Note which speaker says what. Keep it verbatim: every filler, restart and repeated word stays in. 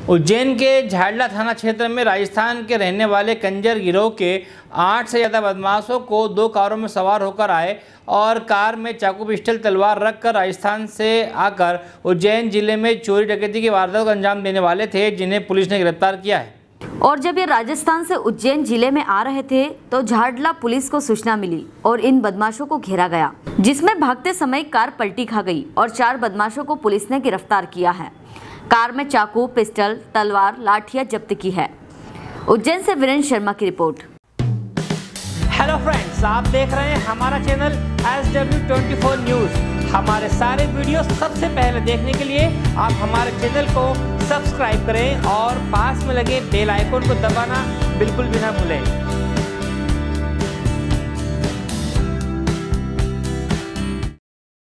Speaker 1: उज्जैन के झाडला थाना क्षेत्र में राजस्थान के रहने वाले कंजर गिरोह के आठ से ज़्यादा बदमाशों को दो कारों में सवार होकर आए और कार में चाकू पिस्टल तलवार रखकर राजस्थान से आकर उज्जैन जिले में चोरी डकैती की वारदात को अंजाम देने वाले थे, जिन्हें पुलिस ने गिरफ्तार किया है।
Speaker 2: और जब ये राजस्थान से उज्जैन जिले में आ रहे थे तो झाडला पुलिस को सूचना मिली और इन बदमाशों को घेरा गया, जिसमें भागते समय कार पलटी खा गई और चार बदमाशों को पुलिस ने गिरफ्तार किया है। कार में चाकू, पिस्टल, तलवार, लाठियां जब्त की है। उज्जैन से वीरेंद्र शर्मा की रिपोर्ट।
Speaker 1: हेलो फ्रेंड्स, आप देख रहे हैं हमारा channel S W twenty four news. हमारे सारे वीडियो सबसे पहले देखने के लिए आप हमारे चैनल को सब्सक्राइब करें और पास में लगे बेल आइकन को दबाना बिल्कुल भी ना भूलें।